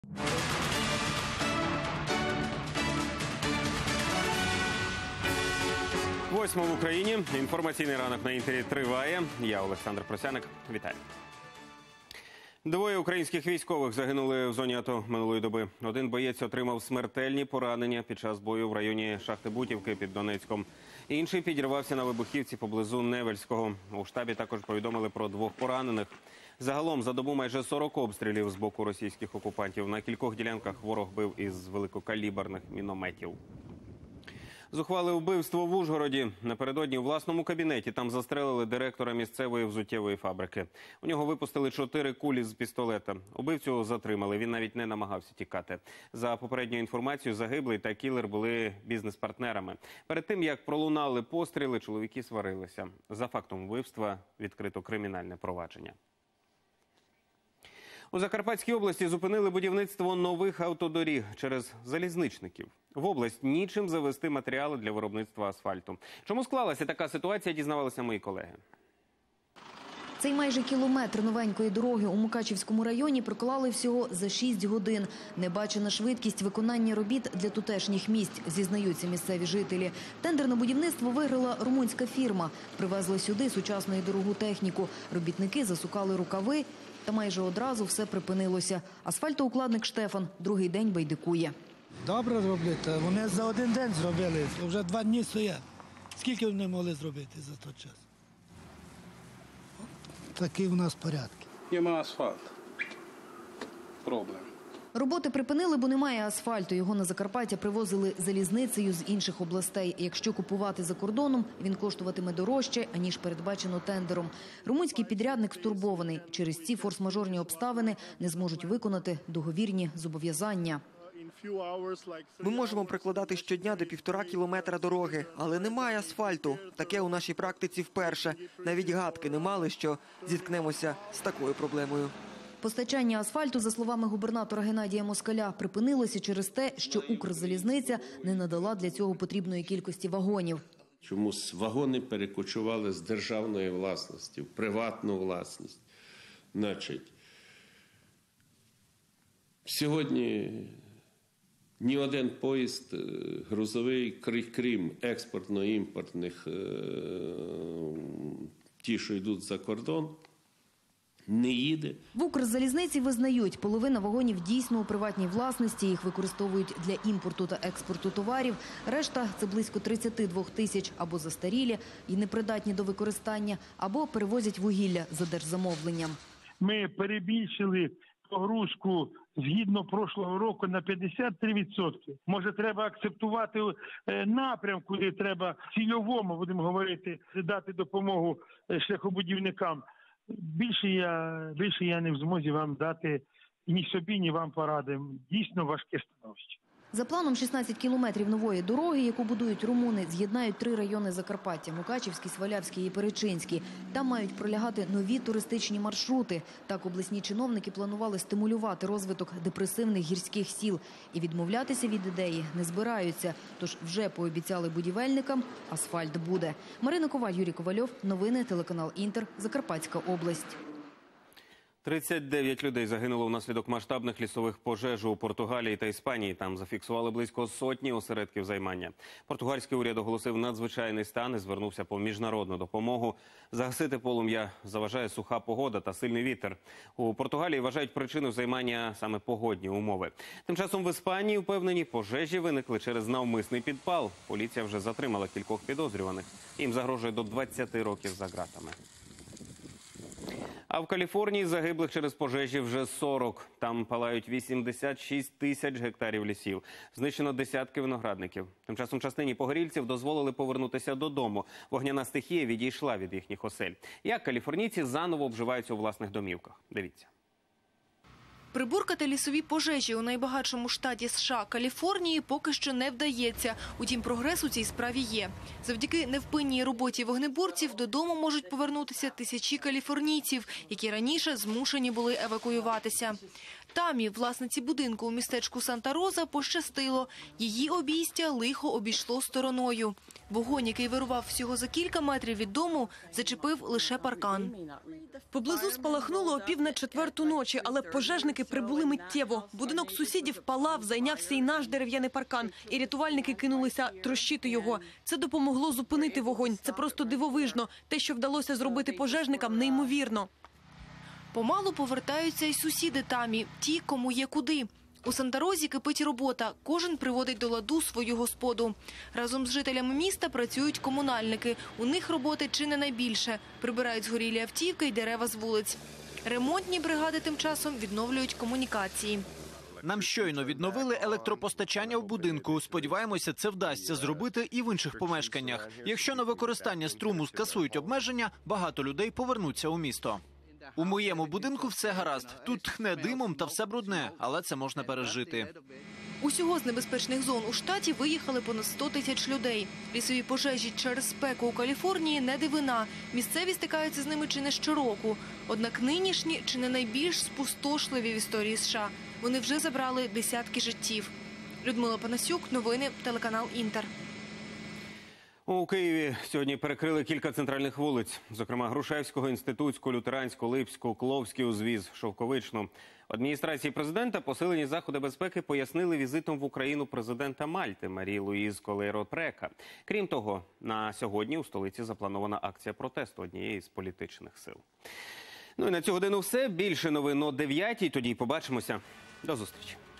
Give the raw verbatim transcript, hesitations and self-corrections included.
Восьмо в Україні. Інформаційний ранок на Інтері триває. Я Олександр Просяник. Вітаю. Двоє українських військових загинули в зоні АТО минулої доби. Один боєць отримав смертельні поранення під час бою в районі шахти Бутівки під Донецьком. Інший підірвався на вибухівці поблизу Невельського. У штабі також повідомили про двох поранених. Загалом за добу майже сорок обстрілів з боку російських окупантів. На кількох ділянках ворог бив із великокаліберних мінометів. Зухвале вбивство в Ужгороді. Напередодні у власному кабінеті там застрелили директора місцевої взуттєвої фабрики. У нього випустили чотири кулі з пістолета. Убивцю затримали, він навіть не намагався тікати. За попередньою інформацією, загиблий та кілер були бізнес-партнерами. Перед тим, як пролунали постріли, чоловіки сварилися. За фактом вбивства відкрито кримінальне провадження. У Закарпатській області зупинили будівництво нових автодоріг через залізничників. В область нічим завезти матеріали для виробництва асфальту. Чому склалася така ситуація, дізнавалися мої колеги. Цей майже кілометр новенької дороги у Мукачівському районі проклали всього за шість годин. Небачена швидкість виконання робіт для тутешніх місць, зізнаються місцеві жителі. Тендер на будівництво виграла румунська фірма. Привезли сюди сучасну і дорогу техніку. Робітники засукали рукави, та майже одразу все припинилося. Асфальтоукладник Штефан другий день байдикує. Добре роблять, вони за один день зробили, вже два дні стоять. Скільки вони могли зробити за той час? Такі у нас порядки. Нема асфальту. Проблем. Роботи припинили, бо немає асфальту. Його на Закарпаття привозили залізницею з інших областей. Якщо купувати за кордоном, він коштуватиме дорожче, аніж передбачено тендером. Румунський підрядник стурбований. Через ці форс-мажорні обставини не зможуть виконати договірні зобов'язання. Ми можемо прикладати щодня до півтора кілометра дороги, але немає асфальту. Таке у нашій практиці вперше. Навіть гадки не мали, що зіткнемося з такою проблемою. Постачання асфальту, за словами губернатора Геннадія Москаля, припинилося через те, що Укрзалізниця не надала для цього потрібної кількості вагонів. Чомусь вагони перекочували з державної власності в приватну власність. Значить, сьогодні ні один поїзд грузовий, крім експортно-імпортних, ті, що йдуть за кордон, не їде. В Укрзалізниці визнають, половина вагонів дійсно у приватній власності, їх використовують для імпорту та експорту товарів. Решта – це близько тридцяти двох тисяч або застарілі і непридатні до використання, або перевозять вугілля за держзамовленням. Ми перебільшили погрузку згідно прошлого року на п'ятдесят три відсотки. Може, треба акцептувати напрям, куди треба цільовому, будемо говорити, дати допомогу шляхобудівникам. Більше я, більше я не в змозі вам дати ні собі, ні вам поради. Дійсно важке становище. За планом шістнадцять кілометрів нової дороги, яку будують румуни, з'єднають три райони Закарпаття – Мукачівський, Свалявський і Перечинський. Там мають пролягати нові туристичні маршрути. Так обласні чиновники планували стимулювати розвиток депресивних гірських сіл. І відмовлятися від ідеї не збираються. Тож вже пообіцяли будівельникам – асфальт буде. Марина Коваль, Юрій Ковальов. Новини, телеканал Інтер. Закарпатська область. тридцять дев'ять людей загинуло внаслідок масштабних лісових пожеж у Португалії та Іспанії. Там зафіксували близько сотні осередків займання. Португальський уряд оголосив надзвичайний стан і звернувся по міжнародну допомогу. Загасити полум'я заважає суха погода та сильний вітер. У Португалії вважають причиною займання саме погодні умови. Тим часом в Іспанії впевнені, пожежі виникли через навмисний підпал. Поліція вже затримала кількох підозрюваних. Їм загрожує до двадцяти років за ґратами. А в Каліфорнії загиблих через пожежі вже сорок. Там палають вісімдесят шість тисяч гектарів лісів. Знищено десятки виноградників. Тим часом частині погорільців дозволили повернутися додому. Вогняна стихія відійшла від їхніх осель. Як каліфорнійці заново обживаються у власних домівках? Дивіться. Приборкати лісові пожежі у найбагатшому штаті США – Каліфорнії поки що не вдається. Утім, прогрес у цій справі є. Завдяки невпинній роботі вогнеборців додому можуть повернутися тисячі каліфорнійців, які раніше змушені були евакуюватися. Тамі, власниці будинку у містечку Санта-Роза, пощастило. Її обійстя лихо обійшло стороною. Вогонь, який вирував всього за кілька метрів від дому, зачепив лише паркан. Поблизу спалахнуло о пів на четверту ночі, але пожежники прибули миттєво. Будинок сусідів палав, зайнявся і наш дерев'яний паркан. І рятувальники кинулися трощити його. Це допомогло зупинити вогонь. Це просто дивовижно. Те, що вдалося зробити пожежникам, неймовірно. Помалу повертаються й сусіди Тамі, ті, кому є куди. У Санта-Розі кипить робота, кожен приводить до ладу свою господу. Разом з жителями міста працюють комунальники. У них роботи чи не найбільше. Прибирають згорілі автівки й дерева з вулиць. Ремонтні бригади тим часом відновлюють комунікації. Нам щойно відновили електропостачання в будинку. Сподіваємося, це вдасться зробити і в інших помешканнях. Якщо на використання струму скасують обмеження, багато людей повернуться у місто. У моєму будинку все гаразд. Тут тхне димом та все брудне, але це можна пережити. Усього з небезпечних зон у штаті виїхали понад сто тисяч людей. Лісові пожежі через спеку у Каліфорнії не дивина. Місцеві стикаються з ними чи не щороку. Однак нинішні чи не найбільш спустошливі в історії США. Вони вже забрали десятки життів. Людмила Панасюк, новини, телеканал «Інтер». У Києві сьогодні перекрили кілька центральних вулиць, зокрема Грушевського, Інститутську, Лютеранську, Липську, Кловський узвіз, Шовковичну. В адміністрації президента посилені заходи безпеки пояснили візитом в Україну президента Мальти Марії Луїз Колейро-Прека. Крім того, на сьогодні у столиці запланована акція протесту однієї з політичних сил. Ну і на цю годину все. Більше новин о дев'ятій. Тоді й побачимося. До зустрічі.